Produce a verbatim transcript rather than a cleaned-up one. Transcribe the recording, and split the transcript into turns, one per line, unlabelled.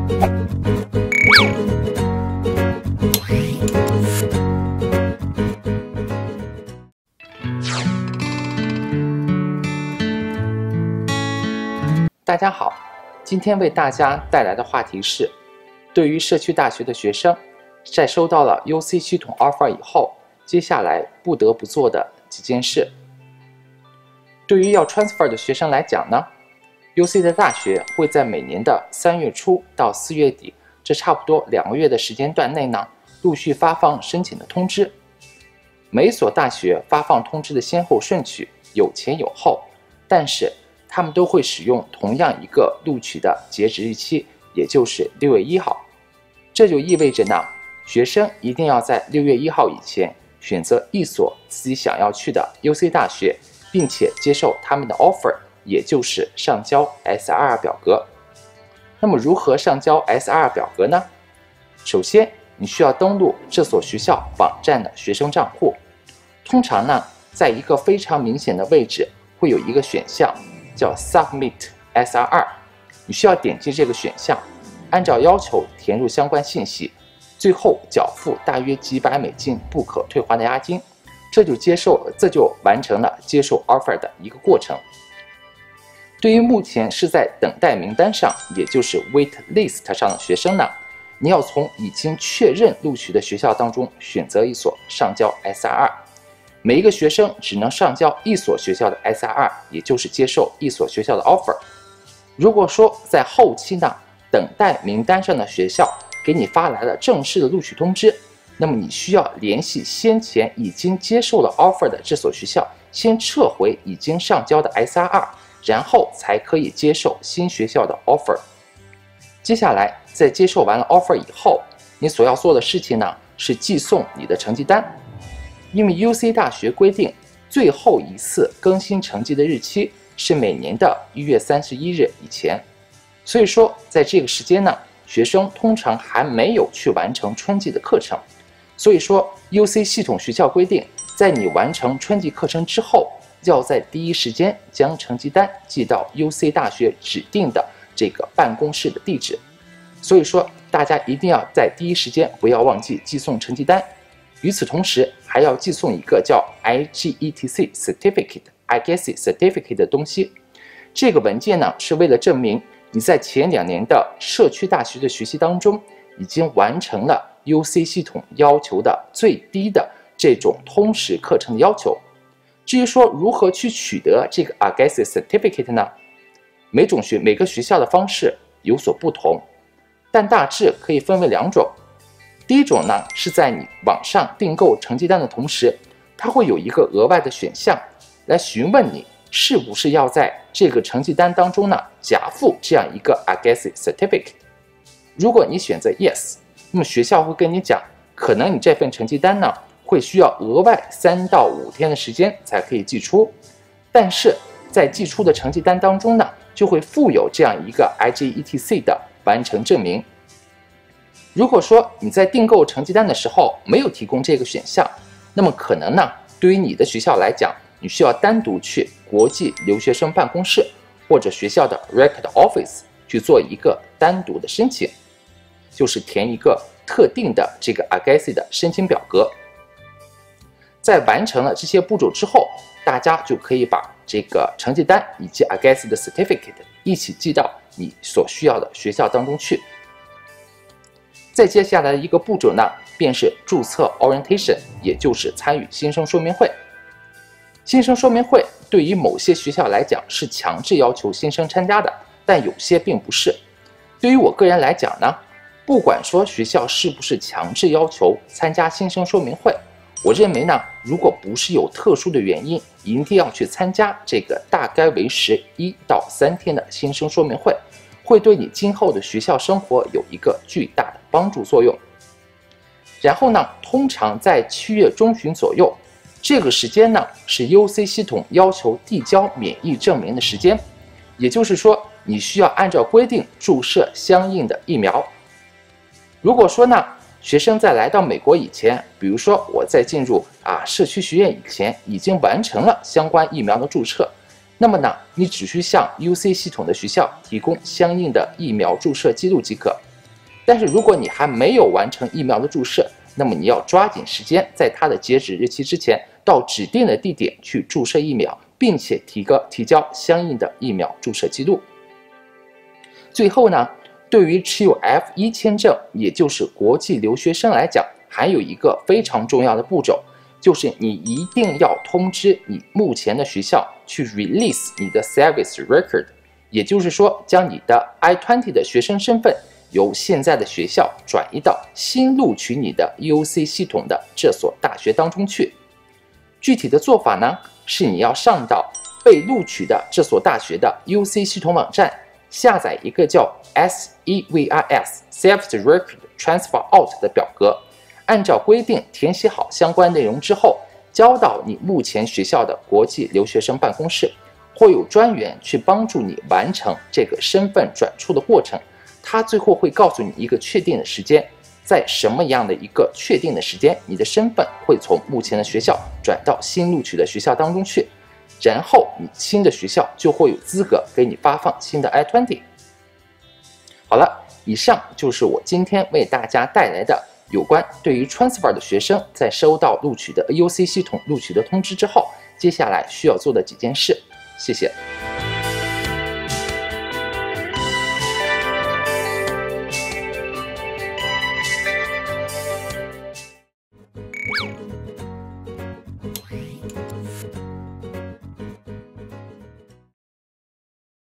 大家好，今天为大家带来的话题是，对于社区大学的学生，在收到了 U C 系统 offer 以后，接下来不得不做的几件事。对于要 transfer 的学生来讲呢， U C 的大学会在每年的三月初到四月底，这差不多两个月的时间段内呢，陆续发放申请的通知。每所大学发放通知的先后顺序有前有后，但是他们都会使用同样一个录取的截止日期，也就是六月一号。这就意味着呢，学生一定要在六月一号以前选择一所自己想要去的 U C 大学，并且接受他们的 offer， 也就是上交 S R 表格。那么如何上交 S R 表格呢？首先，你需要登录这所学校网站的学生账户。通常呢，在一个非常明显的位置会有一个选项叫 Submit S R 二， 你需要点击这个选项，按照要求填入相关信息，最后缴付大约几百美金不可退还的押金，这就接受，这就完成了接受 offer 的一个过程。对于目前是在等待名单上，也就是 wait list 上的学生呢，你要从已经确认录取的学校当中选择一所上交 S R 二。每一个学生只能上交一所学校的 S R 二， 也就是接受一所学校的 offer。如果说在后期呢，等待名单上的学校给你发来了正式的录取通知，那么你需要联系先前已经接受了 offer 的这所学校，先撤回已经上交的 S R 二， 然后才可以接受新学校的 offer。接下来，在接受完了 offer 以后，你所要做的事情呢，是寄送你的成绩单。因为 U C 大学规定，最后一次更新成绩的日期是每年的一月三十一日以前，所以说在这个时间呢，学生通常还没有去完成春季的课程，所以说 U C 系统学校规定，在你完成春季课程之后，要在第一时间将成绩单寄到 U C 大学指定的这个办公室的地址，所以说大家一定要在第一时间不要忘记寄送成绩单。与此同时，还要寄送一个叫 I G E T C Certificate、I G E T C Certificate 的东西。这个文件呢，是为了证明你在前两年的社区大学的学习当中，已经完成了 U C 系统要求的最低的这种通识课程的要求。至于说如何去取得这个 I G E T C Certificate 呢？每种学每个学校的方式有所不同，但大致可以分为两种。第一种呢，是在你网上订购成绩单的同时，它会有一个额外的选项来询问你是不是要在这个成绩单当中呢夹附这样一个 I G E T C Certificate。如果你选择 Yes， 那么学校会跟你讲，可能你这份成绩单呢会需要额外三到五天的时间才可以寄出，但是在寄出的成绩单当中呢，就会附有这样一个 I G E T C 的完成证明。如果说你在订购成绩单的时候没有提供这个选项，那么可能呢，对于你的学校来讲，你需要单独去国际留学生办公室或者学校的 Record Office 去做一个单独的申请，就是填一个特定的这个 I G E T C 的申请表格。在完成了这些步骤之后，大家就可以把这个成绩单以及 I G E T C 的 Certificate 一起寄到你所需要的学校当中去。再接下来的一个步骤呢，便是注册 orientation， 也就是参与新生说明会。新生说明会对于某些学校来讲是强制要求新生参加的，但有些并不是。对于我个人来讲呢，不管说学校是不是强制要求参加新生说明会，我认为呢，如果不是有特殊的原因，一定要去参加这个大概为时一到三天的新生说明会，会对你今后的学校生活有一个巨大的帮助作用。然后呢，通常在七月中旬左右，这个时间呢是 U C 系统要求递交免疫证明的时间，也就是说，你需要按照规定注射相应的疫苗。如果说呢，学生在来到美国以前，比如说我在进入啊社区学院以前，已经完成了相关疫苗的注册，那么呢，你只需向 U C 系统的学校提供相应的疫苗注射记录即可。 但是如果你还没有完成疫苗的注射，那么你要抓紧时间，在它的截止日期之前，到指定的地点去注射疫苗，并且提个提交相应的疫苗注射记录。最后呢，对于持有 F 一 签证，也就是国际留学生来讲，还有一个非常重要的步骤，就是你一定要通知你目前的学校去 release 你的 service record， 也就是说，将你的 I 二十 的学生身份由现在的学校转移到新录取你的 U C 系统的这所大学当中去。具体的做法呢，是你要上到被录取的这所大学的 U C 系统网站，下载一个叫 S E V I S Service Record Transfer Out 的表格，按照规定填写好相关内容之后，交到你目前学校的国际留学生办公室，会有专员去帮助你完成这个身份转出的过程。他最后会告诉你一个确定的时间，在什么样的一个确定的时间，你的身份会从目前的学校转到新录取的学校当中去，然后你新的学校就会有资格给你发放新的 I 二十。好了，以上就是我今天为大家带来的有关对于 transfer 的学生在收到录取的 U C 系统录取的通知之后，接下来需要做的几件事。谢谢。